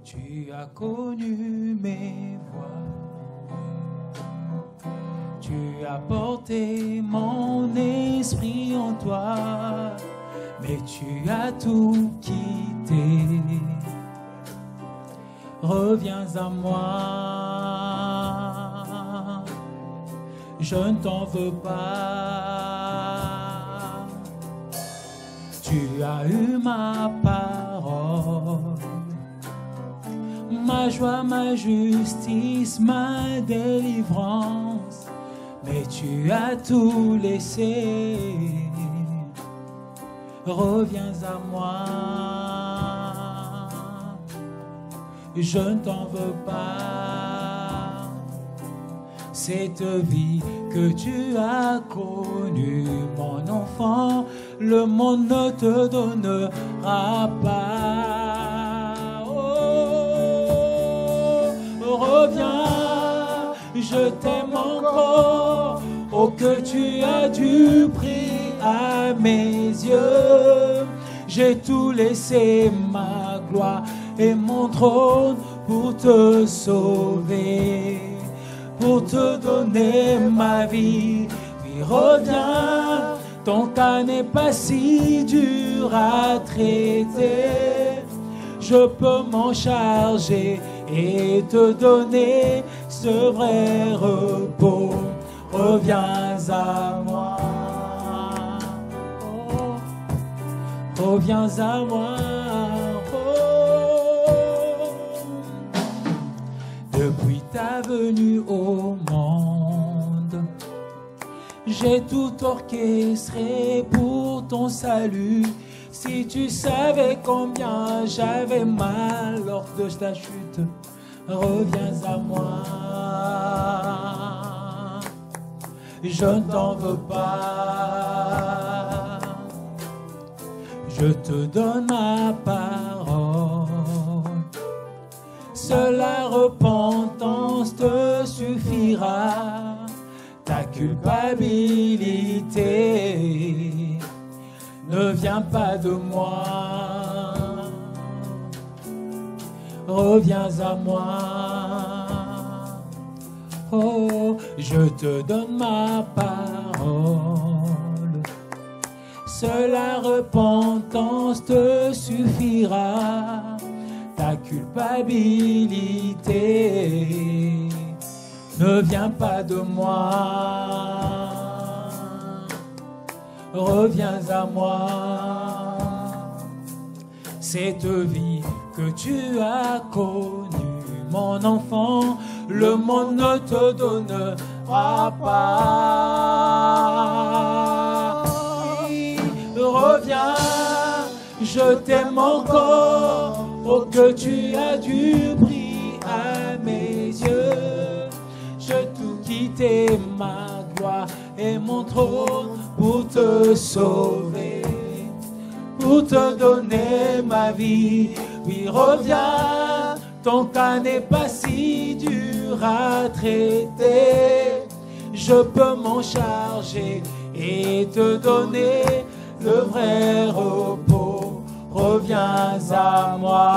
Tu as connu mes voies. Tu as porté mon esprit en toi, mais tu as tout quitté. Reviens à moi, je ne t'en veux pas. Tu as eu ma parole, ma joie, ma justice, ma délivrance, mais tu as tout laissé. Reviens à moi, je ne t'en veux pas. Cette vie que tu as connue, mon enfant, le monde ne te donnera pas. Oh, reviens, je t'aime encore. Oh, que tu as du prix à mes yeux. J'ai tout laissé, ma gloire et mon trône, pour te sauver, pour te donner ma vie. Puis reviens, ton cas n'est pas si dur à traiter. Je peux m'en charger et te donner ce vrai repos. Reviens à moi, oh, reviens à moi. Depuis ta venue au monde, j'ai tout orchestré pour ton salut. Si tu savais combien j'avais mal lors de ta chute, reviens à moi. Je ne t'en veux pas. Je te donne ma parole. Seule la repentance te suffira. Ta culpabilité ne vient pas de moi. Reviens à moi. Oh, je te donne ma parole. Seule la repentance te suffira. Ta culpabilité ne vient pas de moi. Reviens à moi. Cette vie que tu as connue, mon enfant, le monde ne te donnera pas. Reviens, je t'aime encore. Oh, que tu as du prix à mes yeux. J'ai tout quitté, ma gloire et mon trône, pour te sauver, pour te donner ma vie. Oui, reviens, ton cas n'est pas si dur à traiter. Je peux m'en charger et te donner le vrai repos. Reviens à moi.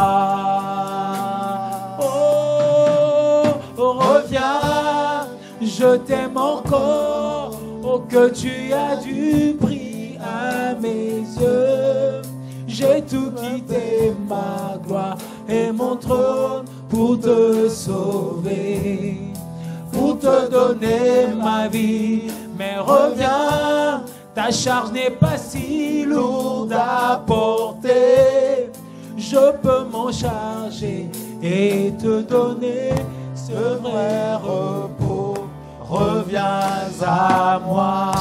Oh, reviens, je t'aime encore. Oh, que tu as du prix à mes yeux. J'ai tout quitté, ma gloire et mon trône, pour te sauver, pour te donner ma vie. Mais reviens, ta charge n'est pas si lourde à porter. Je peux m'en charger et te donner ce vrai repos. Reviens à moi.